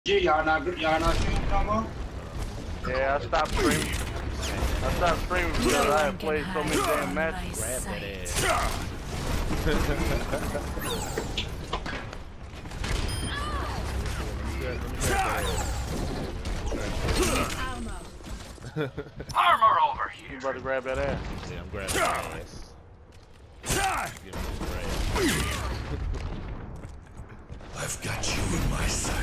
Y'all not shooting no more? Yeah, I stopped streaming. I stopped streaming because I had played so many damn matches. Grab that ass. Armor over here. You about to grab that ass? Yeah, I'm grabbing that ass. Give me some grab. I've got you in my sight.